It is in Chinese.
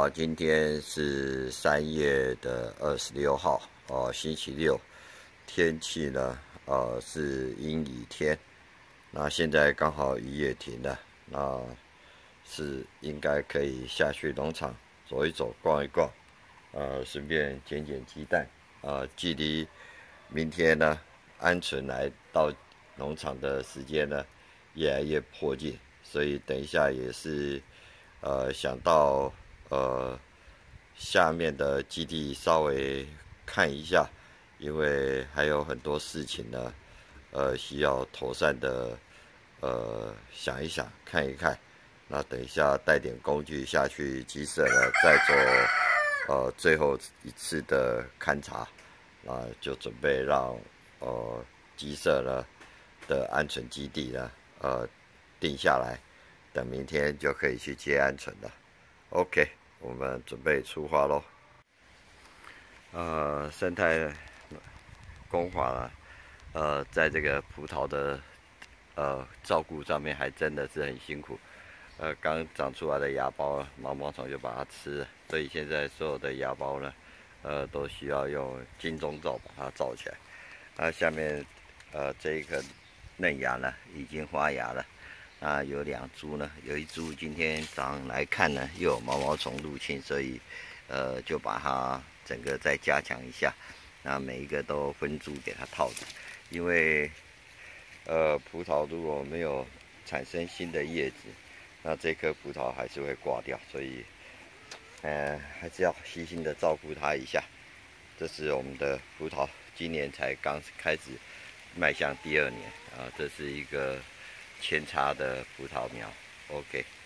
今天是3月26号，星期六，天气呢，是阴雨天。那现在刚好雨也停了，那是应该可以下去农场走一走、逛一逛，顺便捡捡鸡蛋。距离明天呢，鹌鹑来到农场的时间呢，越来越迫近，所以等一下也是，想到下面的基地稍微看一下，因为还有很多事情呢，需要妥善的想一想、看一看。那等一下带点工具下去鸡舍呢，再做最后一次的勘察，就准备让鸡舍呢的鹌鹑基地呢定下来，等明天就可以去接鹌鹑了。OK， 我们准备出发咯。生态工法呢，在这个葡萄的照顾上面还真的是很辛苦。刚长出来的芽苞，毛毛虫就把它吃了，所以现在所有的芽苞呢，都需要用金钟罩把它罩起来。那下面这一颗嫩芽呢，已经发芽了。那有2株呢，有一株今天早上来看呢，又有毛毛虫入侵，所以就把它整个再加强一下。那每一个都分株给它套着，因为葡萄如果没有产生新的叶子，那这颗葡萄还是会挂掉，所以还是要细心的照顾它一下。这是我们的葡萄，今年才刚开始迈向第2年啊，这是一个扦插的葡萄苗。OK。